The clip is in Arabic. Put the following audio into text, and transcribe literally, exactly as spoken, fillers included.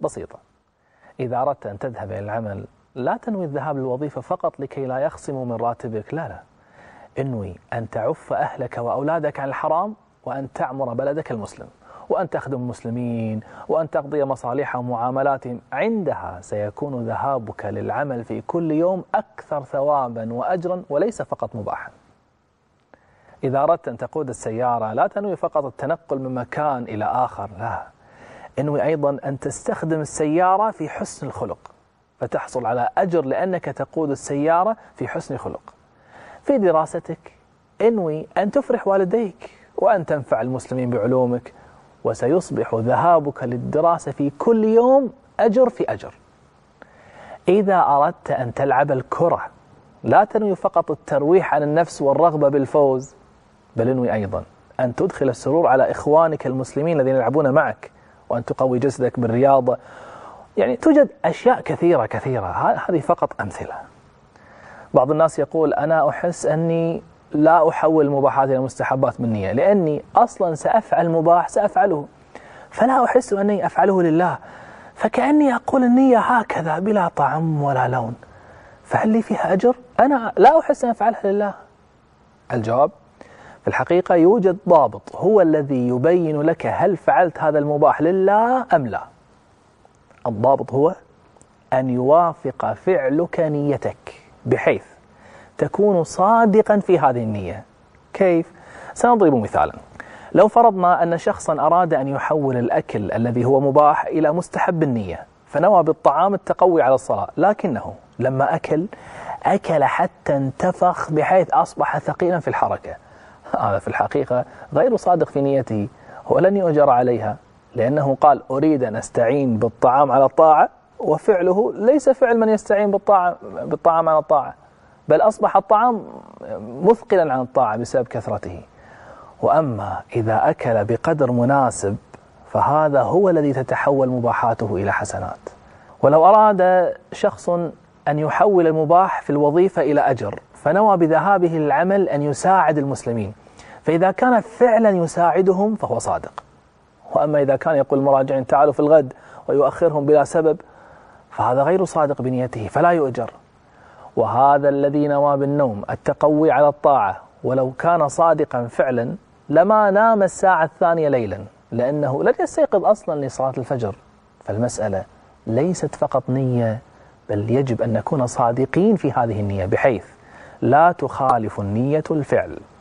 بسيطة. إذا أردت أن تذهب إلى العمل لا تنوي الذهاب للوظيفة فقط لكي لا يخصموا من راتبك، لا لا، انوي أن تعف أهلك وأولادك عن الحرام، وأن تعمر بلدك المسلم، وأن تخدم المسلمين، وأن تقضي مصالحهم ومعاملاتهم. عندها سيكون ذهابك للعمل في كل يوم أكثر ثوابا وأجرا وليس فقط مباحا. إذا أردت أن تقود السيارة لا تنوي فقط التنقل من مكان إلى آخر، لا، انوي أيضا أن تستخدم السيارة في حسن الخلق فتحصل على أجر لأنك تقود السيارة في حسن الخلق. في دراستك انوي أن تفرح والديك وأن تنفع المسلمين بعلومك، وسيصبح ذهابك للدراسة في كل يوم أجر في أجر. إذا أردت أن تلعب الكرة لا تنوي فقط الترويح عن النفس والرغبة بالفوز، بل انوي أيضا أن تدخل السرور على إخوانك المسلمين الذين يلعبون معك، وأن تقوي جسدك بالرياضة. يعني توجد أشياء كثيرة كثيرة، هذه فقط أمثلة. بعض الناس يقول أنا أحس أني لا أحول المباحات إلى مستحبات بالنية، لأني أصلا سأفعل مباح سأفعله، فلا أحس أني أفعله لله، فكأني أقول النية هكذا بلا طعم ولا لون، فهل لي فيها أجر؟ أنا لا أحس أن أفعلها لله. الجواب في الحقيقة يوجد ضابط هو الذي يبين لك هل فعلت هذا المباح لله أم لا. الضابط هو أن يوافق فعلك نيتك بحيث تكون صادقا في هذه النية. كيف؟ سنضرب مثالا. لو فرضنا أن شخصا أراد أن يحول الأكل الذي هو مباح إلى مستحب النية، فنوى بالطعام التقوي على الصلاة، لكنه لما أكل أكل حتى انتفخ بحيث أصبح ثقيلا في الحركة. هذا في الحقيقة غير صادق في نيته، هو لن يؤجر عليها، لأنه قال أريد أن أستعين بالطعام على الطاعة، وفعله ليس فعل من يستعين بالطاعة بالطعام على الطاعة، بل أصبح الطعام مثقلا عن الطاعة بسبب كثرته. وأما إذا أكل بقدر مناسب فهذا هو الذي تتحول مباحاته إلى حسنات. ولو أراد شخص أن يحول المباح في الوظيفة إلى أجر، فنوى بذهابه للعمل أن يساعد المسلمين، فإذا كان فعلا يساعدهم فهو صادق. وأما إذا كان يقول المراجعين تعالوا في الغد ويؤخرهم بلا سبب، فهذا غير صادق بنيته فلا يؤجر. وهذا الذي نوى بالنوم التقوي على الطاعة ولو كان صادقا فعلا لما نام الساعة الثانية ليلا، لأنه لن يستيقظ أصلا لصلاة الفجر. فالمسألة ليست فقط نية، بل يجب أن نكون صادقين في هذه النية بحيث لا تخالف النية الفعل.